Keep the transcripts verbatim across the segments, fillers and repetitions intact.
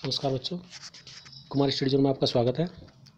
नमस्कार बच्चों, Kumar study zone में आपका स्वागत है।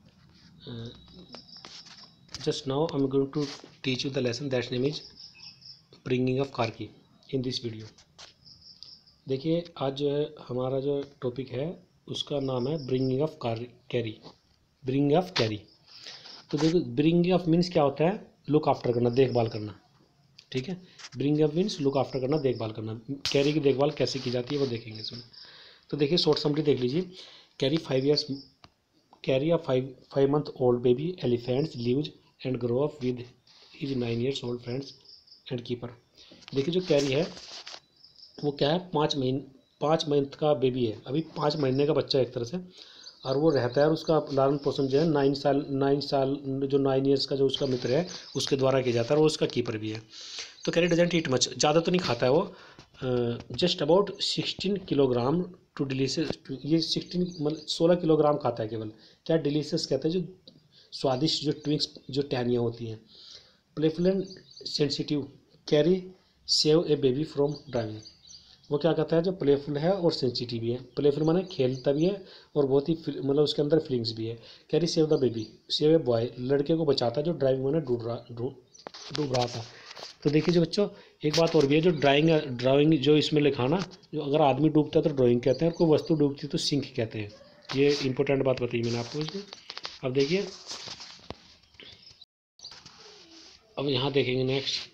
Just now I am going to teach you the lesson that name is bringing of car की इन दिस वीडियो। देखिए, आज जो है हमारा जो टॉपिक है उसका नाम है bringing of car Kari bringing of Kari. तो देखो, ब्रिंगिंग ऑफ मीन्स क्या होता है? लुक आफ्टर करना, देखभाल करना। ठीक है, bringing of means look after करना, देखभाल करना। कैरी की देखभाल कैसे की जाती है वो देखेंगे इसमें। तो देखिए, शॉर्ट समरी देख लीजिए। Kari five years Kari a five five month old baby elephants lives and grow up with his nine years old friends and keeper. देखिए, जो कैरी है वो क्या है, पाँच महीने पाँच मंथ का बेबी है, अभी पाँच महीने का बच्चा है एक तरह से, और वो रहता है और उसका लालन पोषण जो है नाइन साल नाइन साल जो नाइन ईयर्स का जो उसका मित्र है उसके द्वारा किया जाता है, और वो उसका कीपर भी है। तो कैरी डजेंट ईट मच, ज़्यादा तो नहीं खाता है वो, just about sixteen kilogram to delicious. ये सिक्सटीन मतलब सोलह किलोग्राम खाता है केवल। क्या डिलीशियस कहते हैं? जो स्वादिष्ट जो ट्विंक्स जो टहनियाँ होती हैं। Playful and sensitive Kari save a baby from driving. वो क्या कहता है? जो प्लेफुल है और सेंसिटिव भी है। प्लेफुल माने खेलता भी है और बहुत ही मतलब उसके अंदर फीलिंग्स भी है। Kari save the baby, save a boy, लड़के को बचाता है जो ड्राइविंग में डूब रहा डूब रहा था। तो देखिए जो बच्चों, एक बात और भी है, जो ड्राइंग ड्राइंग जो इसमें लिखा ना, जो अगर आदमी डूबता है तो ड्राइंग कहते हैं, और कोई वस्तु डूबती है तो सिंक कहते हैं। ये इंपॉर्टेंट बात बताई मैंने आपको इसमें। अब देखिए, अब यहाँ देखेंगे नेक्स्ट।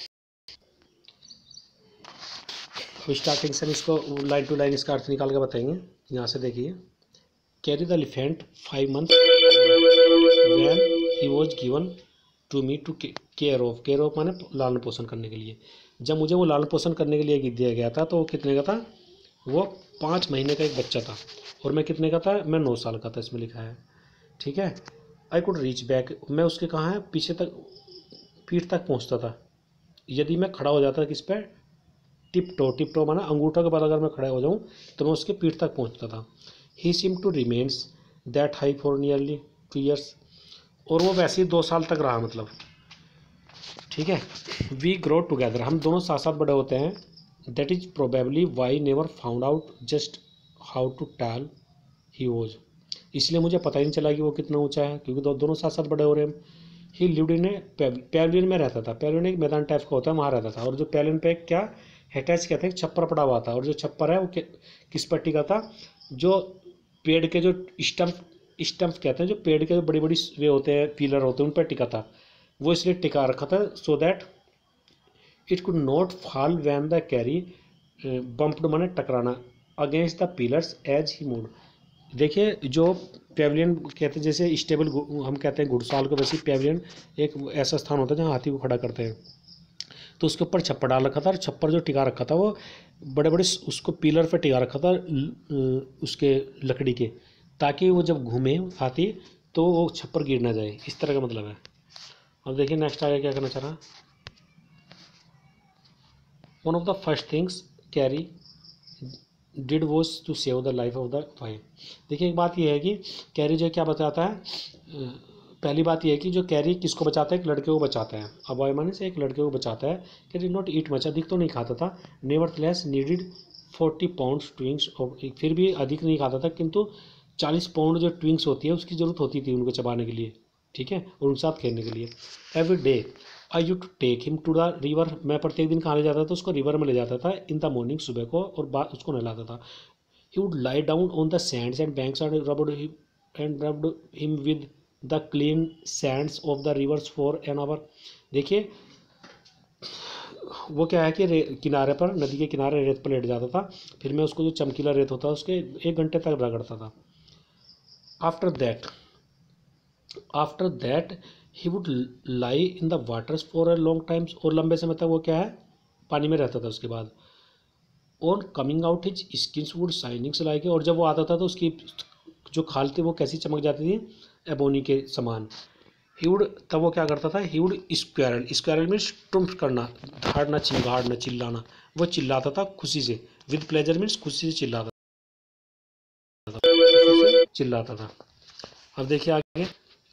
अब स्टार्टिंग से इसको लाइन टू लाइन इसका अर्थ निकाल के बताएंगे। यहाँ से देखिए, Kari the elephant five month when he was given to me to care of. Care of माने लालन पोषण करने के लिए। जब मुझे वो लालन पोषण करने के लिए दिया गया था तो वो कितने का था? वो पाँच महीने का एक बच्चा था। और मैं कितने का था? मैं नौ साल का था, इसमें लिखा है। ठीक है। आई कुड रीच बैक, मैं उसके कहाँ है पीछे तक, पीठ तक पहुँचता था यदि मैं खड़ा हो जाता किस पे? Tip to. टिप टो माना अंगूठा के बाद अगर मैं खड़ा हो जाऊँ तो मैं उसके पीठ तक पहुँचता था। He seem to remains that high for nearly two years. और वो वैसे ही दो साल तक रहा, मतलब। ठीक है। वी ग्रो टुगेदर, हम दोनों साथ साथ बड़े होते हैं। That is probably why never found out just how too tall he was. इसलिए मुझे पता ही नहीं चला कि वो कितना ऊंचा है, क्योंकि दो, दोनों साथ साथ बड़े हो रहे हैं। ही लिव्ड इन ए पैविलियन में रहता था। पैविलियन एक मैदान टाइप का होता है, वहाँ रहता था। और जो पैविलियन पे क्या अटैच कहते हैं, छप्पर पड़ा हुआ था। और जो छप्पर है वो किस पर टिका था? जो पेड़ के जो स्टम्प स्टम्प कहते हैं, जो पेड़ के जो बड़ी बड़ी वे होते हैं, पिलर होते हैं, उन पर टिका था। वो इसलिए टिका रखा था so that it could not fall when the Kari bumped माने टकराना against the pillars as he move. देखिए, जो पैविलियन कहते हैं, जैसे स्टेबल हम कहते हैं घुड़साल को, वैसे पैविलियन एक ऐसा स्थान होता है जहाँ हाथी को खड़ा करते हैं। तो उसके ऊपर छप्पर डाल रखा था, और छप्पर जो टिका रखा था वो बड़े बड़े उसको पिलर पर टिका रखा था उसके लकड़ी के, ताकि वो जब घूमे हाथी तो वो छप्पर गिर ना जाए। इस तरह का मतलब है। अब देखिए नेक्स्ट आगे क्या करना चाह रहा। One of the first things Kari did was to save the life of the boy. देखिए, एक बात यह है कि कैरी जो क्या बताता है, पहली बात यह है कि जो कैरी किसको बचाता है? एक लड़के को बचाता है। अब बॉय माने से एक लड़के को बचाता है। कैरी नॉट ईट मच, अधिक तो नहीं खाता था। Nevertheless needed forty pounds twigs, फिर भी अधिक नहीं खाता था, किंतु चालीस पाउंड जो ट्विंग्स होती है उसकी ज़रूरत होती थी उनको चबाने के लिए। ठीक है, और उनके साथ खेलने के लिए। Every day I you to take him to the river, मैं प्रत्येक दिन कहाँ ले जाता था? उसको रिवर में ले जाता था इन द मॉर्निंग, सुबह को, और बाद उसको नहलाता था। He would lie down on the sands and banks and rubbed and rubbed him with the clean sands of the rivers for an hour. देखिए, वो क्या है कि किनारे पर, नदी के किनारे रेत पर लेट जाता था, फिर मैं उसको जो चमकीला रेत होता है उसके एक घंटे तक रगड़ता था। After that after that he would lie in the waters for a long times, और लंबे समय तक वो क्या है, पानी में रहता था। उसके बाद on coming out his skins would shinings like, और जब वो आता था तो उसकी जो खाल थी वो कैसी चमक जाती थी? एबोनी के समान। ही वुड, तब वो क्या करता था? ही वुड स्क्वारल, स्क्वारल मीन्स ट्रुम्फ करना, धाड़ना, चिंगाड़ना, चिल्लाना। वो चिल्लाता था खुशी से। विद प्लेजर मीन्स खुशी से चिल्लाता था, खुशी से चिल्लाता था। अब देखिए आगे,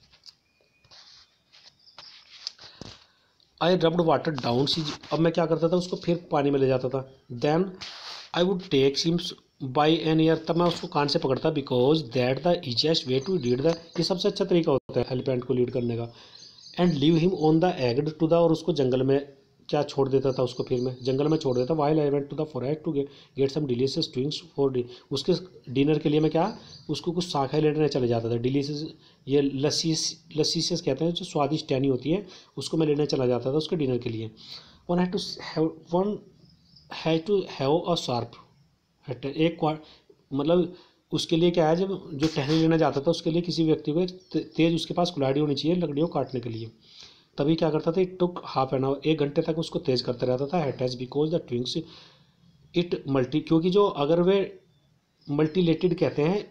I rubbed water down see. अब मैं क्या करता था? उसको फिर पानी में ले जाता था। Then I would take him by an ear, तब मैं उसको कान से पकड़ता, because that the easiest way to lead the, ये सबसे अच्छा तरीका होता है एलिफेंट को लीड करने का। And leave him on the एग्ड टू द, और उसको जंगल में क्या छोड़ देता था, उसको फिर मैं जंगल में छोड़ देता। While I went to the forest to get some delicious twigs for the, उसके डिनर के लिए मैं क्या उसको कुछ शाखाएं लेने चले जाता था। डिलीशियस ये लस्सी लस्सीसियस कहते हैं, जो स्वादिष्ट टहनी होती है, उसको मैं लेने चला जाता था उसके डिनर के लिए। One had to have one had to have a sharp, एक मतलब उसके लिए क्या है, जब जो टहनी लेने जाता था उसके लिए किसी व्यक्ति को तेज उसके पास कुल्हाड़ी होनी चाहिए लकड़ियों काटने के लिए। तभी क्या करता था, it took half an hour, एक घंटे तक उसको तेज करते रहता था। हैटेज because the twigs it multi, क्योंकि जो अगर वे मल्टीलेटेड कहते हैं,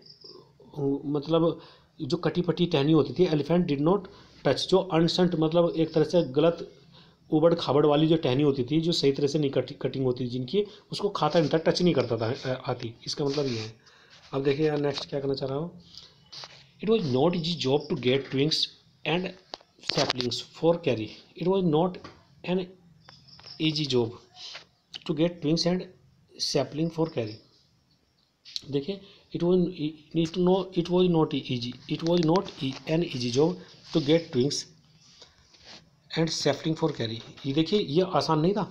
मतलब जो कटी पटी टहनी होती थी, एलिफेंट डिड नॉट टच, जो अनसंट मतलब एक तरह से गलत उबड़ खाबड़ वाली जो टहनी होती थी, जो सही तरह से नहीं कटी कटिंग होती थी जिनकी, उसको खाता नहीं था, टच नहीं करता था आती। इसका मतलब ये है। अब देखिए यार नेक्स्ट क्या करना चाह रहा हूँ। It was not easy job to get twigs and saplings for carry. It was not an easy job to get twigs and sapling for carry. देखिए it was need to know it was not easy it was not an easy job to get twigs and sapling for carry. ये देखिए ये आसान नहीं था,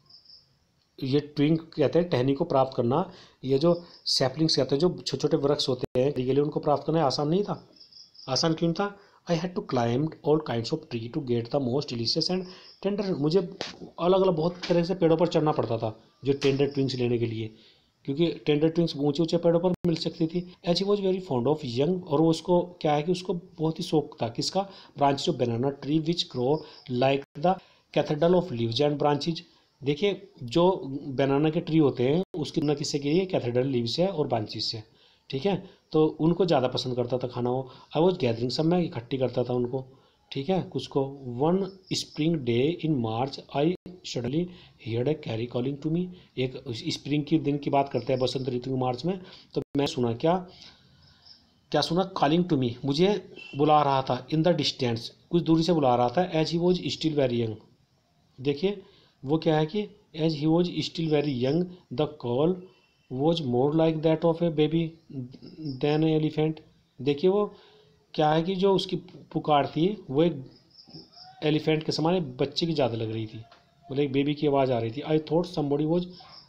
ये ट्विंग कहते हैं टहनी को प्राप्त करना, ये जो सैपलिंग्स कहते हैं जो छोटे छोटे वृक्ष होते हैं के लिए उनको प्राप्त करना आसान नहीं था। आसान क्यों था? I had to climb all kinds of tree to get the most delicious and tender, मुझे अलग अलग बहुत तरह से पेड़ों पर चढ़ना पड़ता था जो टेंडर ट्विंग्स लेने के लिए, क्योंकि टेंडर ट्विंग्स ऊंचे ऊंचे पेड़ों पर मिल सकती थी। As he was very fond of young, और वो उसको क्या है कि उसको बहुत ही शौक था किसका, branches of banana tree which grow like the cathedral of leaves and branches. देखिए जो बनाना के ट्री होते हैं उसकी तुलना किससे की है, कैथेड्रल लीव्स है और ब्रांचेज से, ठीक है, तो उनको ज़्यादा पसंद करता था खाना वो। आई वॉज गैदरिंग सब, मैं इकट्ठी करता था उनको, ठीक है, कुछ को। One spring day in March I suddenly heard a Kari calling to me, एक स्प्रिंग के दिन की बात करते हैं, बसंत ऋतु मार्च में, तो मैं सुना क्या क्या सुना, कॉलिंग टू मी, मुझे बुला रहा था, इन द डिस्टेंस, कुछ दूरी से बुला रहा था। As he was still very young, देखिए वो क्या है कि as he was still very young the call was more like that of a baby than elephant. देखिए वो क्या है कि जो उसकी पुकार थी वो एक एलिफेंट के समान एक बच्चे की ज़्यादा लग रही थी, मतलब एक बेबी की आवाज़ आ रही थी। I thought somebody was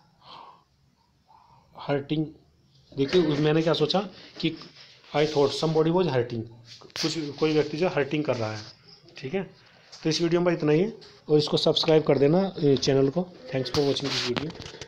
hurting, देखिए मैंने क्या सोचा कि I thought somebody was hurting, कुछ कोई व्यक्ति जो हर्टिंग कर रहा है, ठीक है। तो इस वीडियो में इतना ही है, और इसको सब्सक्राइब कर देना चैनल को। Thanks for watching this video.